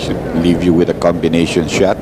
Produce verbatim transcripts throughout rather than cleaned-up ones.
leave you with a combination shot.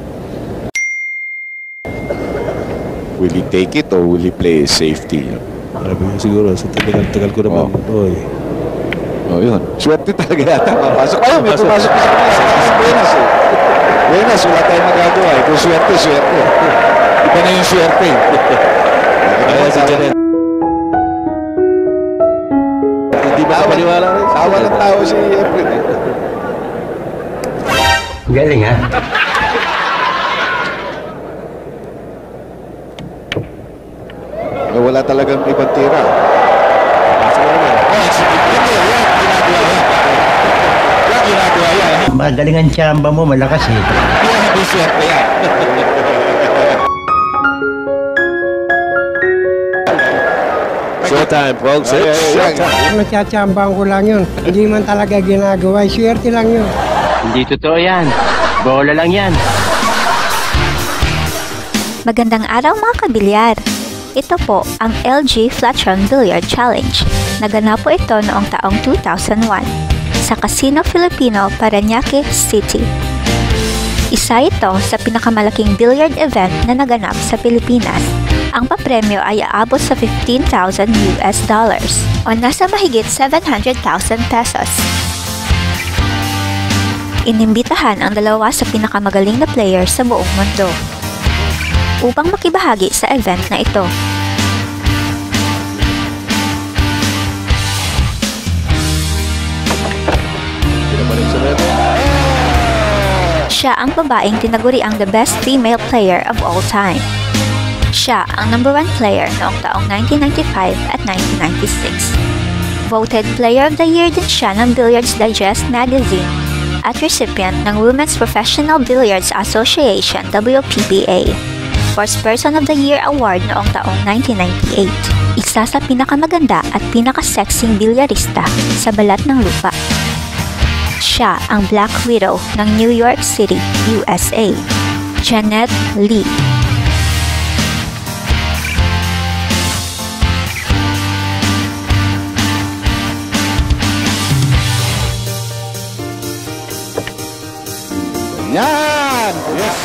Will he take it or will he play safety? Sabi ko siguro, sa tagal-tagal ko naman. Oh. Oy. Oh, yun. Swerte talaga yata. Papasok. Oh, may pumasok sa kanila. Sa kanila. Buenas eh. Buenas, wala tayong magagawa eh. Kung swerte, swerte. Iba na yung swerte. Kaya si Janet. Hindi ba ka maniwala rin? Tawa ng tao si Efren eh. Galing ha? Eh, wala talagang ibang tira. Magaling ang tsamba mo, malakas eh. Hindi swerte yan. Showtime, folks. It's showtime. Natsatsambang ko lang yun. Hindi man talaga ginagawa. Swerte lang yun. Hindi totoo yan. Bola lang yan. Magandang araw mga kabilyar! Ito po ang L G Flatron Billiard Challenge. Naganap po ito noong taong two thousand one sa Casino Filipino, Parañaque City. Isa ito sa pinakamalaking billiard event na naganap sa Pilipinas. Ang papremyo ay aabot sa fifteen thousand U S dollars o nasa mahigit seven hundred thousand pesos. Inimbitahan ang dalawa sa pinakamagaling na player sa buong mundo upang makibahagi sa event na ito. Siya ang babaeng tinaguriang the best female player of all time. Siya ang number one player noong taong nineteen ninety-five at nineteen ninety-six. Voted Player of the Year din siya ng Billiards Digest magazine at recipient ng Women's Professional Billiards Association W P B A First Person of the Year Award noong taong nineteen ninety-eight. Isa sa pinakamaganda at pinakasexing bilyarista sa balat ng lupa. Siya ang Black Widow ng New York City, U S A. Janet Lee. Yan! Yes!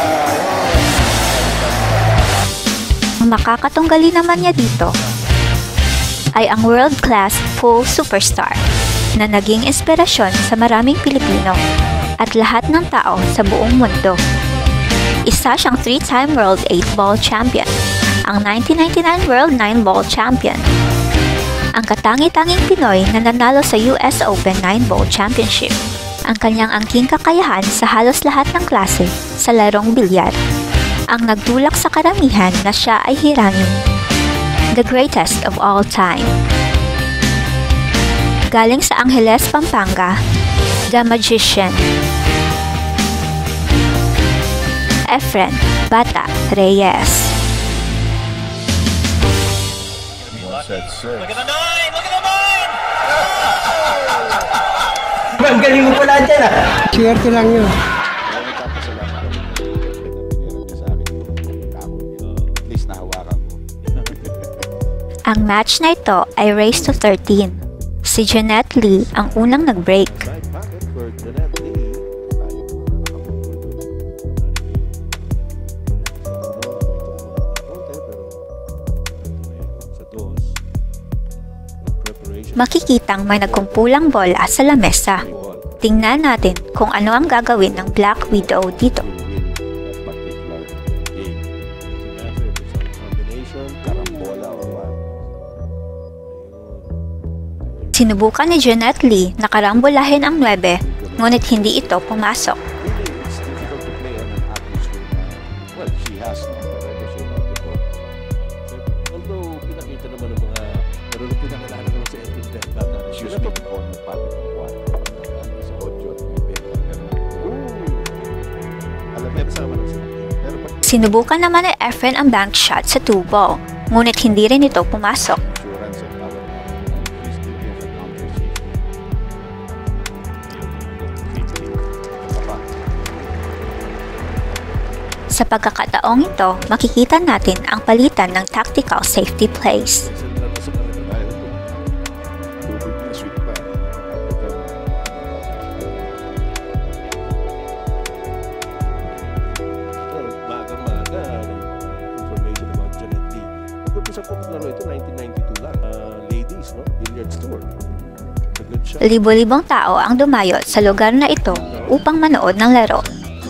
Ang makakatunggali naman niya dito ay ang world-class pool superstar na naging inspirasyon sa maraming Pilipino at lahat ng tao sa buong mundo. Isa siyang three-time World eight Ball Champion, ang nineteen ninety-nine World nine Ball Champion, ang katangi-tanging Pinoy na nanalo sa U S Open nine Ball Championship, ang kanyang angking kakayahan sa halos lahat ng klase sa larong bilyar, ang nagtulak sa karamihan na siya ay hirangin. The greatest of all time. Galing sa Angeles, Pampanga, The Magician. Efren Bata Reyes. Look at the nine! Look at the nine! Ang galing mo pala dyan ah. Swerte lang yun. At least nahawakan mo. Ang match na ito ay race to thirteen. Si Janet Lee ang unang nag-break. Makikitang may nagkumpulang bola sa lamesa. Tingnan natin kung ano ang gagawin ng Black Widow dito. Sinubukan ni Janet Lee na karambolahin ang nuwebe, ngunit hindi ito pumasok. Sinubukan naman ni Efren ang bank shot sa two ball, ngunit hindi rin ito pumasok. Sa pagkakataong ito, makikita natin ang palitan ng tactical safety plays. Libo-libong tao ang dumayo sa lugar na ito upang manood ng laro.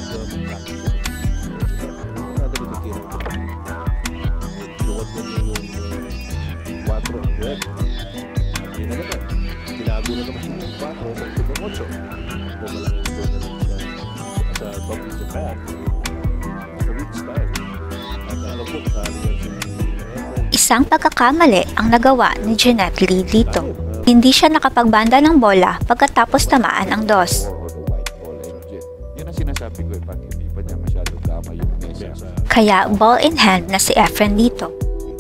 Isang pagkakamali ang nagawa ni Jeanette Lee dito. Hindi siya nakapagbanda ng bola pagkatapos tamaan ang dos. Yan ang sinasabi ko eh, pag hindi pa niya masyadong tama yung mesa. Kaya ball in hand na si Efren dito.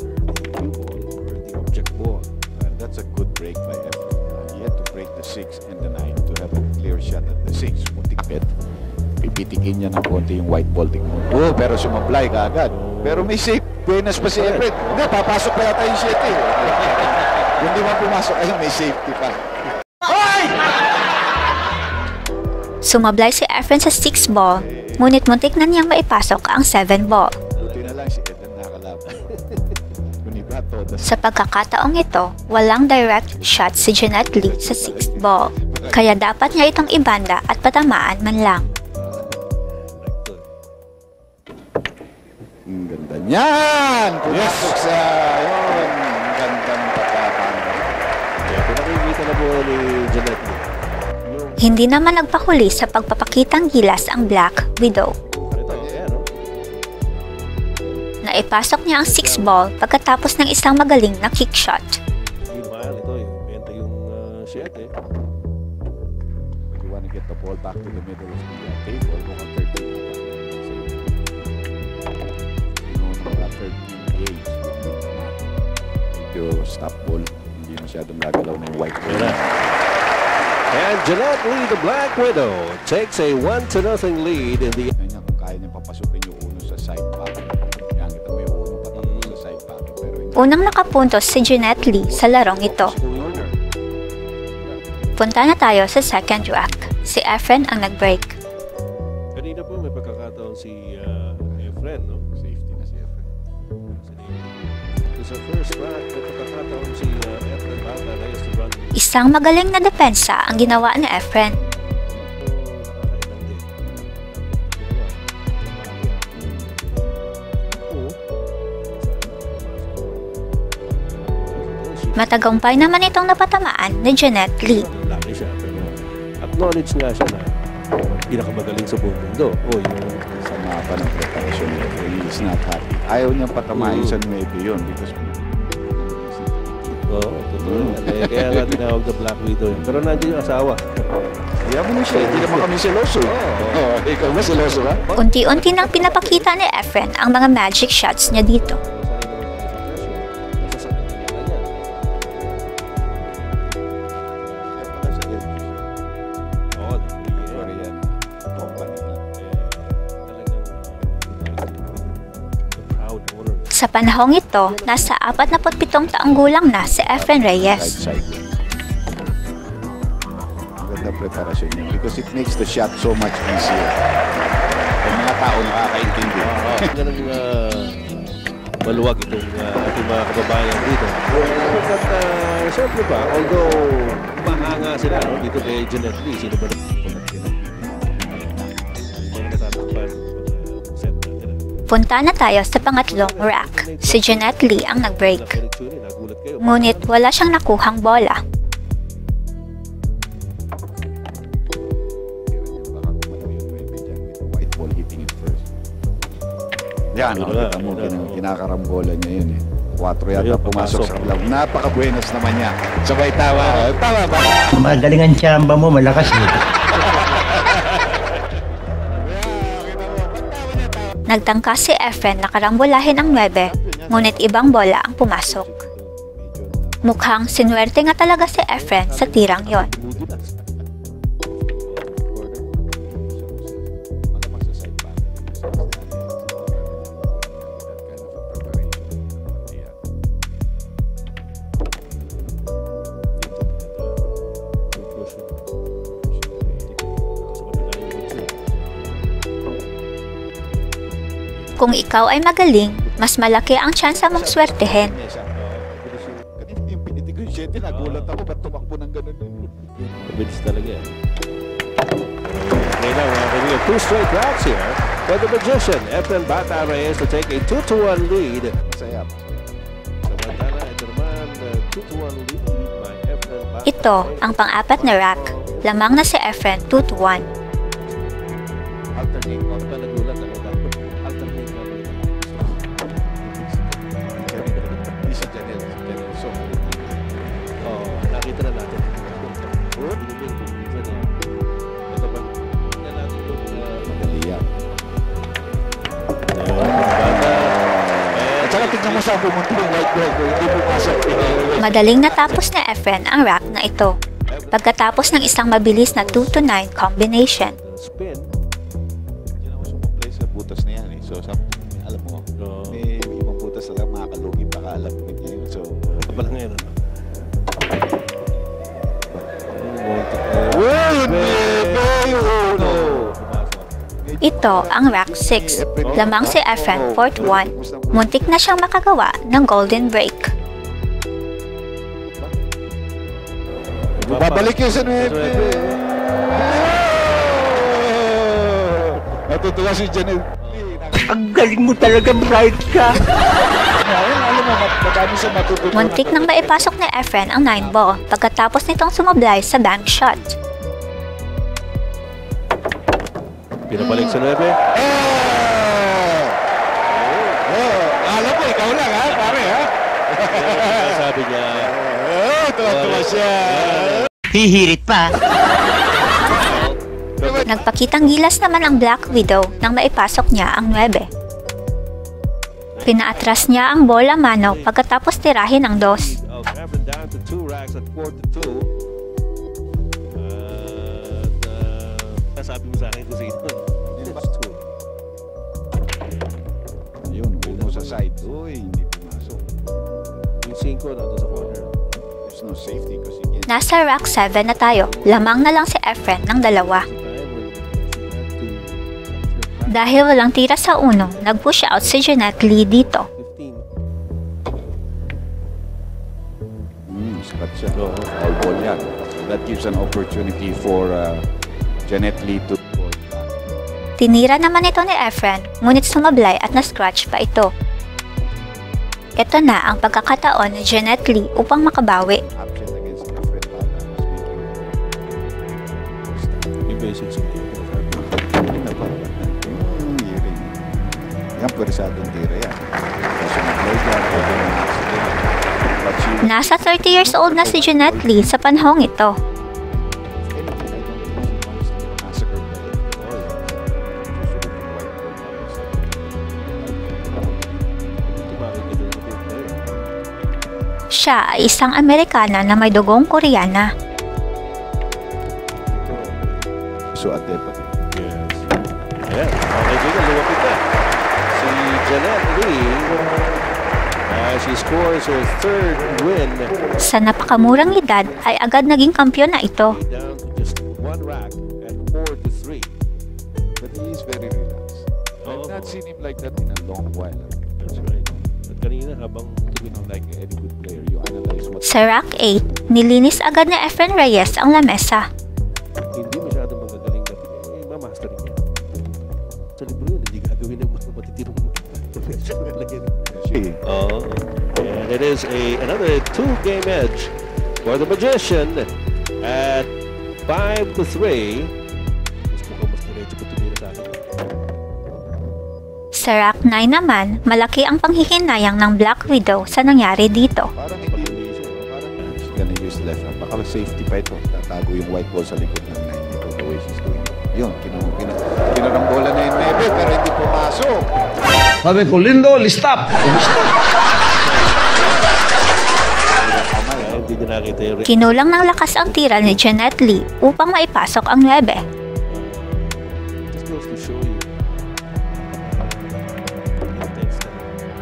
That's a good break by Efren. He had to break the six and the nine to have a clear shot at the six. Muntik-pet. Pipitikin niya ng konti yung white ball tingmo. Oh, pero sumablay ka agad. Pero may safe. Buenas pa si Efren. Hindi, papasok pa yata yung shit eh. Kung di man pumasok, ayun, may safety pa. Sumablay si Efren sa six ball, ngunit muntik na niyang maipasok ang seven ball. Buti na lang si Eden nakalaban. Kuniba, todo. Sa pagkakataong ito, walang direct shot si Jeanette Lee sa sixth ball, kaya dapat niya itong ibanda at patamaan man lang. Ang ganda niyan! Pumasok sa yun. Ang ganda ng pagkakanda. Kaya pinakikita na po ni Jeanette Lee. Hindi naman nagpahuli sa pagpapakitang gilas ang Black Widow. Ito, ayan, no? Naipasok niya ang six ball pagkatapos ng isang magaling na kick shot. Meanwhile, ito yung benta yung uh, siyete. If you want to get the ball back to the middle of the table, kung ang thirteen na thirteen games. Medyo stop ball. Hindi masyadong gagalaw na yung white ball. Ayan na. And Jeanette Lee, the Black Widow, takes a one to nothing lead in the... Kanya kung kaya niyang papasukin yung uno sa side pocket. Kaya kita mo yung uno patakbo sa side pocket. Pero hindi. Unang nakapuntos si Jeanette Lee sa larong ito. Punta na tayo sa second rack. Si Efren ang nag-break. Kanina po may pagkakataon si uh, Efren, no? Safety na si Efren. Sa first rack, may pagkakataon si uh, Efren Bata na is to run. Isang magaling na depensa ang ginawa ni Efren. Matagumpay naman itong napatamaan ni Jeanette Lee. Laki siya, pero acknowledge nga siya na pinakamagaling sa buong mundo. O yung Sa mapa ng preparation ni Efren, he is not happy. Ayaw niyang patamahin Mm. sa nueve yun because Oo, totoo. Kaya, kaya nga tinawag na Black Widow yun. Pero nandiyan yung asawa. Kaya mo na siya, hindi naman kami seloso. Oo, ikaw ba seloso ka? Unti-unti nang pinapakita ni Efren ang mga magic shots niya dito. Sa panahong ito, nasa apat na pitong taong gulang na si Efren Right Reyes. side. Maganda preparasyon niya because it makes the shot so much easier. Yung mga tao nakakaintindi. Ganang uh, maluwag itong uh, ating mga kababayan dito. At uh, siyempre ba, although mahanga sila no, dito kay Jeanette Lee, sino ba na mga natatakpan pag set natin? Punta na tayo sa pangatlong rack. Si Jeanette Lee ang nag-break. Nagulat kayo. Ngunit wala siyang nakuhang bola. Baka kumalaw yung nueve dyan with the white ball hitting it first. Yan, Yun nakita nga, mo, yun kin- nga. kinakarambola niya yun eh. Quatro yata Ayun, pumasok papasok. sa club. Napaka-buenos naman niya. Sabay tawa. Tama ba? Magaling ang tsamba mo, malakas eh. Nagtangka si Efren na karambolahin ang nueve, ngunit ibang bola ang pumasok. Mukhang sinuwerte nga talaga si Efren sa tirang yon. Malamang sa side pocket. That kind of a preparation. Yeah. Kung ikaw ay magaling, mas malaki ang tsansa mong swertehin. Kanina yung piniti ko yung siyete, nagulat ako, ba't tumakbo tumakbo ng ganun. Mabilis talaga eh. Okay now, uh, we have two straight racks here for the Magician. Efren Bata Reyes to take a two to one lead. Masaya. Samantala, ito naman, uh, two to one lead by Efren Bata Ito ang pang-apat na rack. Lamang na si Efren two to one. Alternate. Huwag ka nagulat. Ano dapat? Alternate na ulit. Hindi si Janelle. Si Janelle. So, Oo, nakita na natin. Inimin ko minsan eh. Ito ba? Tingnan natin yung uh, madali yan. Bata. At saka tignan mo saan pumunta yung white ball. Hindi pumasok. Madaling natapos ni Efren ang rack na ito. Pagkatapos ng isang mabilis na two to nine combination. Spin. Diyan ako sumaplay sa butas na yan eh. So, sa, alam mo, Oo. may ibang butas na lang makakalugi pa kaalam mo niya yun. So, Ito pala ngayon. ano? well, no! Ito ang rack six. Lamang si Efren four to one. Muntik na siyang makagawa ng golden break. Babalik yun sa nueve. Natutuwa si Janelle. Ang galing mo talaga, bright ka. Alam mo, madami siya matutunan. Muntik nang maipasok ni Efren ang nine ball pagkatapos nitong sumablay sa bank shot. Pinabalik sa nueve. Oh! Oh! Alam mo, ikaw lang ha, pare ha? Sabi niya, Oh, tuwa-tuwa siya. Hihirit pa. Nagpakitang gilas naman ang Black Widow nang maipasok niya ang nueve. Pinaatras niya ang bola mano pagkatapos tirahin ang dos. oh, Efren down to two racks at four to two. At, uh, sabi mo sa akin kung sino. Yun, uno sa side. Uy, hindi pumasok. Yung cinco na sa corner. There's no safety kasi again. Nasa rack seven na tayo. Lamang na lang si Efren ng dalawa. Dahil walang tira sa uno, nag-push out si Jeanette Lee dito. fifteen. Hmm, sakat siya. All ball yan. So that gives an opportunity for uh, Jeanette Lee to ball back. Tinira naman ito ni Efren, ngunit sumablay at na-scratch pa ito. Ito na ang pagkakataon ni Jeanette Lee upang makabawi. Absent against Efren Bata. Yung basics. Hindi na ba? Hmm, yun. Yan, pwersadong tira yan. Kasi mag-play dyan. But she Nasa thirty years old na si Jeanette Lee sa panahong ito. Siya ay isang Amerikana na may dugong Koreana. So at the pati. Yes. Ayan. Okay, Jiga, lumapit na. Si Jeanette Lee, uh, she scores her third win. Sa napakamurang edad ay agad naging kampiyon na ito. Down to just one rack at four to three. But he is very relaxed. Oo. I've not seen him like that in a long while. That's right. At kanina habang You know, like any good player, you analyze what Sa rack eight, nilinis agad ni Efren Reyes ang lamesa. hindi masyadong magagaling na eh, mamaster niya. Sa libro yun, hindi gagawin ng mga matitirong professional player. she Oh, and it is a another two-game edge for the Magician at five to three. Gusto ko mas diretso ko tumira sa akin. Sa rack nine naman, malaki ang panghihinayang ng Black Widow sa nangyari dito. parang hindi parang she's gonna use left hand. Baka safety pa ito. Tatago yung white ball sa likod ng nine nito the way she's doing it. Yun, kinung kina kinarangbola na yung nebe pero hindi pumasok. Sabi ko, Lindo, stop. Kaya hindi niya nakita yung Kinulang ng lakas ang tira ni Jeanette Lee upang maipasok ang nuebe. Just goes to show you. It takes time.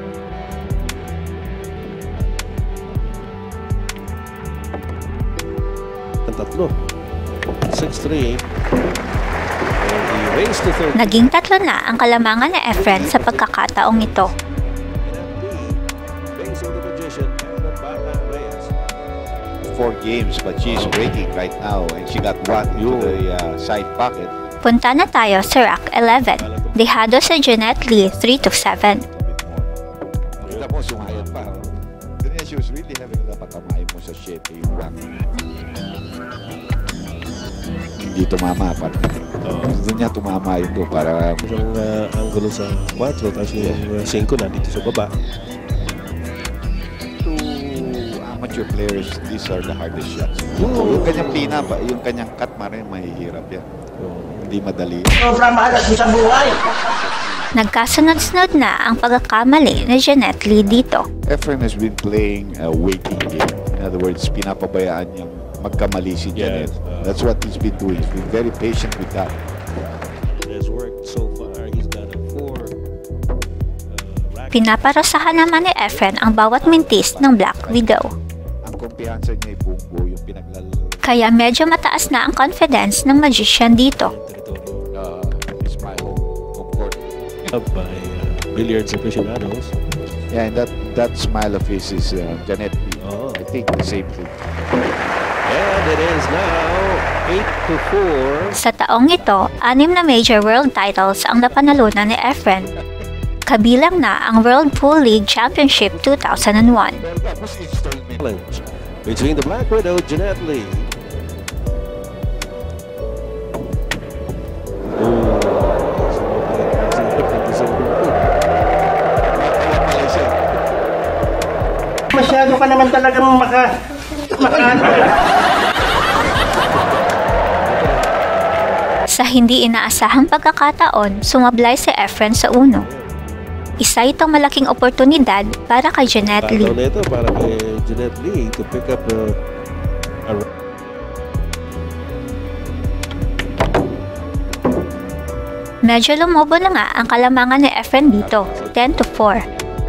Ang tatlo. six three. And he raised to third. Naging tatlo na ang kalamangan ni Efren sa pagkakataong ito. Facing the Magician, Efren Bata Reyes. four games, but she's breaking right now, and she got one into the uh, side pocket. Punta na tayo sa rack eleven. Dehado sa Jeanette Lee three to seven. Kita mo, sumayad pa. Ganyan, she was really having the patamay mo sa shete yung rack. Hindi tumama pa. Oh. Doon niya tumama ito para Isang uh, angulo sa four, tapos yung uh, five na dito sa baba. to amateur players, these are the hardest shots. Yung, yung kanyang pina, yung kanyang cut, marin mahihirap yan. Oh. Hindi madali. Sobrang malas mo sa buhay. Nagkasunod-sunod na ang pagkakamali ni Jeanette Lee dito. Efren has been playing a waiting game. In other words, pinapabayaan niyang magkamali si Janet. Yes, uh, That's what he's been doing. He's been very patient with that. It has worked so far. He's got a four. Uh, racket. Pinaparasahan naman ni Efren ang bawat mintis ng Black Widow. Ang kumpiyansa niya ay bunggo, yung pinaglalaro. Kaya medyo mataas na ang confidence ng magician dito. Uh, Ismail, of course. Up by uh, billiards aficionados. Yeah, and that, that smile of his is uh, Janet Lee. Oh. I think the same thing. And it is now eight to four. Sa taong ito, anim na major world titles ang napanalunan ni Efren. Kabilang na ang World Pool League Championship two thousand one. Challenge between the Black Widow, Jeanette Lee. Masyado ka naman talagang maka... maka... Sa hindi inaasahang pagkakataon, sumablay si Efren sa uno. Isa itong malaking oportunidad para kay Jeanette Pataw Lee. na ito para kay Jeanette Lee to pick up a, a Medyo lumobo na nga ang kalamangan ni Efren dito, ten to four.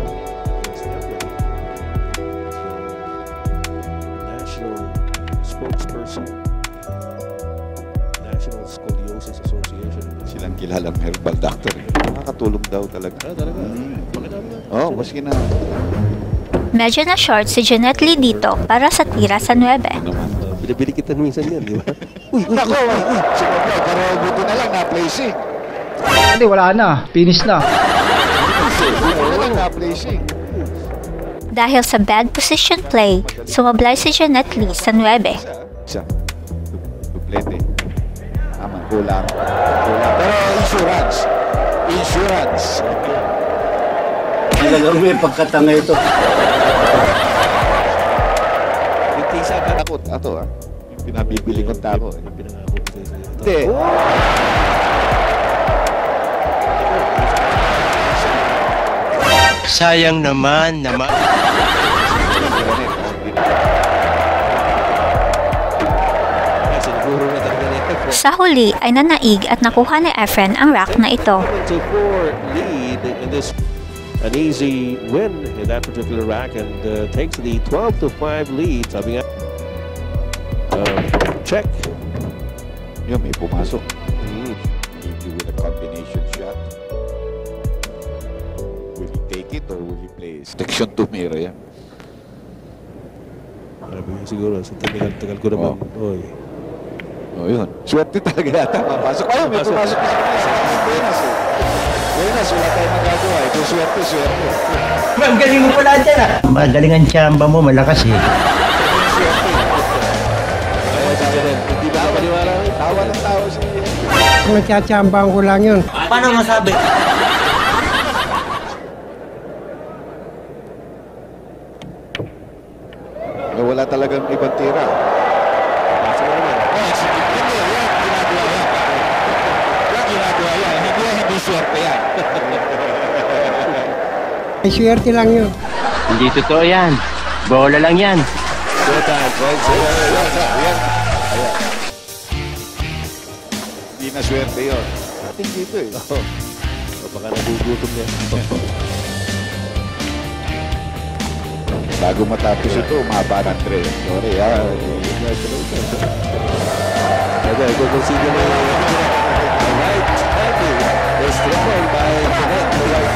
national spokesperson, National Scoliosis Association. Silang kilalang herbal doctor. Eh. Nakakatulong daw talaga. Ah, talaga? Mm. Bakit naman? Oh, maski na. Medyo na short si Jeanette Lee dito para sa tira sa nuebe. Ano naman. Uh, binibili kita minsan yan, di ba? Uy, nako! Sumabay, pero buti na lang na-placing. Hindi, wala na. Finish na. Buti na lang na-placing. Dahil sa bad position play, sumablay si Jeanette Lee sa nuebe. Isa. Duplete. Tama, kulang. Kulang. Pero insurance. Insurance. Talagang may pagkatanga ito. Tisa ka. Takot. Ato ah. Yung pinabibili kong tako. eh. Pinangako ko sa'yo. Hindi. Sayang naman, naman. Kaya siguro na talaga na ito. Sa huli ay nanaig at nakuha ni Efren ang rack na ito. seven to four lead in this. An easy win in that particular rack and uh, takes the twelve to five lead. Sabi nga, uh, check. Yun, may pumasok. Mm. Maybe with a combination shot. Will he take it or will he play section two mirror yan? Sabi nga siguro, sa tagal-tagal ko naman. Oy. Oh, yun. Swerte talaga yata mapasok. Ayun, may pumasok na sa Buenas eh. Buenas, wala tayong magagawa. Ito swerte, swerte. Ang galing mo pala dyan ah. Magaling ang tsamba mo, malakas eh. Swerte. Kaya si Janet, hindi ba paniwala rin? Tawa ng tao si Magtsatsambahan ko lang yun. Paano masabi? Eh, wala talagang ibang tira. Kasi nga naman. Oh, si Kipin yan. Yan, ginagawa yan. Yan, ginagawa yan. Hindi yan, hindi swerte yan. May swerte lang yun. Hindi totoo yan. Bola lang yan. Good time, folks. Ayan, ayan, ayan. Ayan. Hindi na swerte yun. Ating dito eh. Oh. O baka nagugutom na. Bago matapos ito, umaba ng tre. Sorry, ah. Kaya, kung consider mo right handing is thrown by Jeanette. The right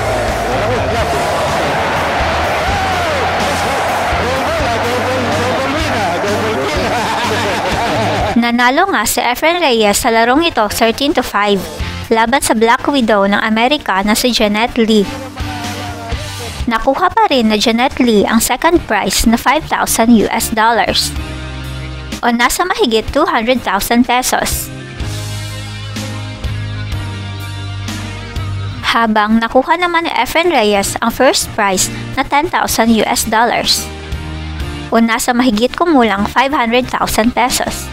uh, Nanalo nga si Efren Reyes sa larong ito thirteen to five laban sa Black Widow ng Amerika na si Jeanette Lee. Nakuha pa rin na Jeanette Lee ang second prize na five thousand U S dollars o nasa mahigit two hundred thousand pesos. Habang nakuha naman ni Efren Reyes ang first prize na ten thousand U S dollars o nasa mahigit kumulang five hundred thousand pesos.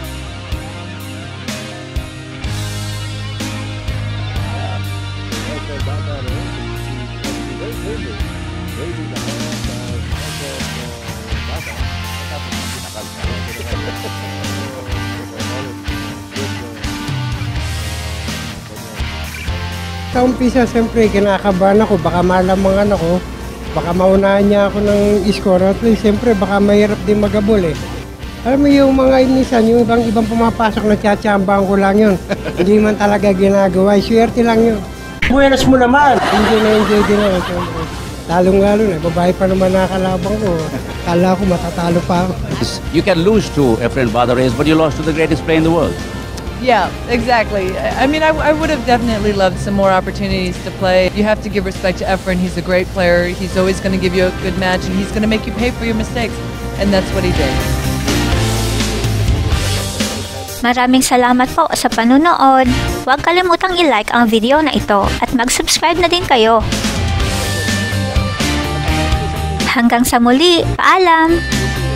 Sa umpisa, siyempre, kinakabahan ako. Baka malamangan ako. Baka maunahan niya ako ng score. At least, siyempre, baka mahirap din magabol eh. Alam mo yung mga inisan, yung ibang ibang pumapasok na tiyatsambahan ko lang yun. Hindi man talaga ginagawa. Swerte lang yun. Buenas mo naman. Enjoy na enjoy din ako, siyempre. Lalong-lalo na, babae pa naman nakakalabang ko. Kala ko matatalo pa ako. You can lose to Efren Reyes, but you lost to the greatest player in the world. Yeah, exactly. I I mean, I, I would have definitely loved some more opportunities to play. You have to give respect to Efren. He's a great player. He's always going to give you a good match, and he's going to make you pay for your mistakes. And that's what he did. Maraming salamat po sa panunood. Huwag kalimutang i-like ang video na ito at mag-subscribe na din kayo. Hanggang sa muli, paalam!